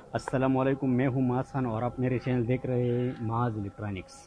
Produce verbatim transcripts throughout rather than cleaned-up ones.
अस्सलामुअलैकुम, मैं हूं मासान और आप मेरे चैनल देख रहे हैं महाज इलेक्ट्रॉनिक्स।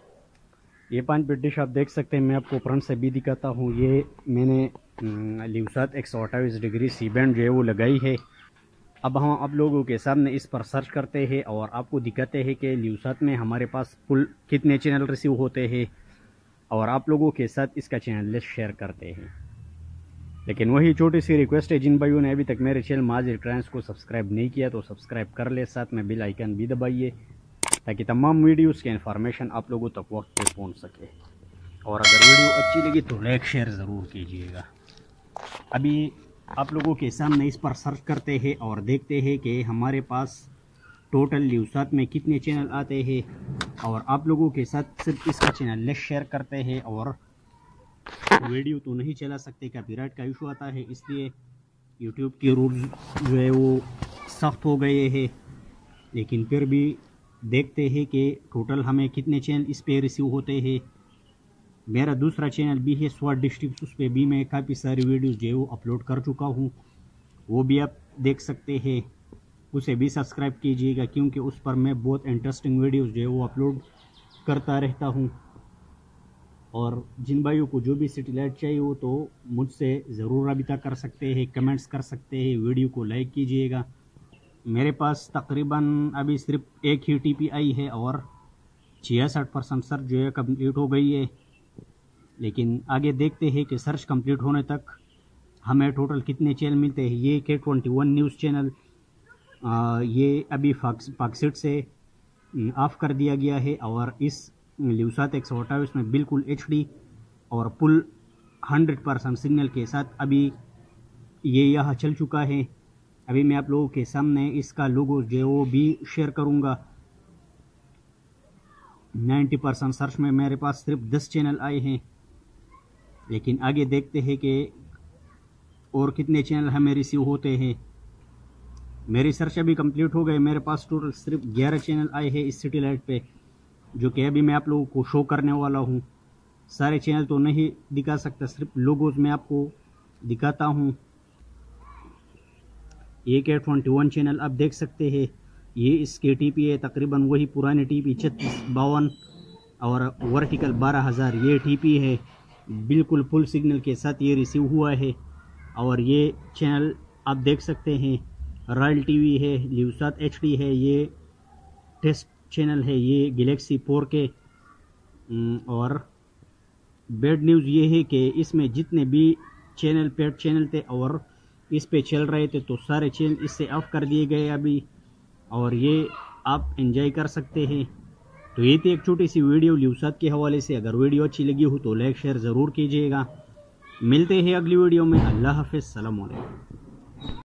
ये पांच बेड डिश आप देख सकते हैं। मैं आपको फ्रंट से भी दिखाता हूं। ये मैंने ल्यूसात एक सौ अट्ठाईस डिग्री सी बैंड जो है वो लगाई है। अब हम आप लोगों के सामने इस पर सर्च करते हैं और आपको दिखाते हैं कि ल्यूसात में हमारे पास कुल कितने चैनल रिसीव होते हैं और आप लोगों के साथ इसका चैनल लिस्ट शेयर करते हैं। लेकिन वही छोटी सी रिक्वेस्ट है, जिन भाइयों ने अभी तक मेरे चैनल महाज इलेक्ट्रॉनिक्स को सब्सक्राइब नहीं किया तो सब्सक्राइब कर ले, साथ में बेल आइकन भी दबाइए ताकि तमाम वीडियोस के इन्फॉर्मेशन आप लोगों तक वक्त पे पहुंच सके। और अगर वीडियो अच्छी लगी तो लाइक शेयर ज़रूर कीजिएगा। अभी आप लोगों के सामने इस पर सर्च करते हैं और देखते हैं कि हमारे पास टोटल ल्यूसात में कितने चैनल आते हैं और आप लोगों के साथ सिर्फ इसका चैनल लिस्ट शेयर करते हैं। और वीडियो तो नहीं चला सकते, कॉपीराइट का इशू आता है, इसलिए यूट्यूब के रूल्स जो है वो सख्त हो गए हैं। लेकिन फिर भी देखते हैं कि टोटल हमें कितने चैनल इस पे रिसीव होते हैं। मेरा दूसरा चैनल भी है स्वाट डिस्ट्रिक्ट, उस पर भी मैं काफ़ी सारी वीडियोस जो है वो अपलोड कर चुका हूँ, वो भी आप देख सकते हैं। उसे भी सब्सक्राइब कीजिएगा क्योंकि उस पर मैं बहुत इंटरेस्टिंग वीडियोस जो है वो अपलोड करता रहता हूँ। और जिन भाइयों को जो भी सैटेलाइट चाहिए हो तो मुझसे ज़रूर रब्ता कर सकते हैं, कमेंट्स कर सकते हैं, वीडियो को लाइक कीजिएगा। मेरे पास तकरीबन अभी सिर्फ एक ही टी पी आई है और छियासठ परसेंट सर्च जो है कंप्लीट हो गई है। लेकिन आगे देखते हैं कि सर्च कंप्लीट होने तक हमें टोटल कितने चैनल मिलते हैं। ये K twenty one news channel आ, ये अभी फाक्सिट से ऑफ कर दिया गया है और इस ल्यूसात एक सौ अट्ठाईस में बिल्कुल एच डी और फुल हंड्रेड परसेंट सिग्नल के साथ अभी ये यहाँ चल चुका है। अभी मैं आप लोगों के सामने इसका लोगो जो है वो भी शेयर करूँगा। नब्बे परसेंट सर्च में मेरे पास सिर्फ दस चैनल आए हैं। लेकिन आगे देखते हैं कि और कितने चैनल हमें रिसीव होते हैं। मेरी सर्च अभी कंप्लीट हो गई, मेरे पास टोटल सिर्फ ग्यारह चैनल आए हैं इस सैटेलाइट पे, जो कि अभी मैं आप लोगों को शो करने वाला हूँ। सारे चैनल तो नहीं दिखा सकता, सिर्फ लोगोज मैं आपको दिखाता हूँ। ये के ट्वेंटी वन चैनल आप देख सकते हैं। ये इसके टी पी है तकरीबन वही पुराने टी पी छत्तीस बावन और वर्टिकल बारह हज़ार ये टी पी है। बिल्कुल फुल सिग्नल के साथ ये रिसीव हुआ है। और ये चैनल आप देख सकते हैं, रॉयल टीवी है, ल्यूसात एच डी है, ये टेस्ट चैनल है, ये गैलेक्सी फोर के। और बैड न्यूज़ ये है कि इसमें जितने भी चैनल पेड चैनल थे और इस पे चल रहे थे तो सारे चैनल इससे ऑफ कर दिए गए अभी, और ये आप एंजॉय कर सकते हैं। तो ये थी एक छोटी सी वीडियो ल्यूसात के हवाले से। अगर वीडियो अच्छी लगी हो तो लाइक शेयर ज़रूर कीजिएगा। मिलते हैं अगली वीडियो में। अल्लाह हाफ़िज़, सलाम अलैकुम।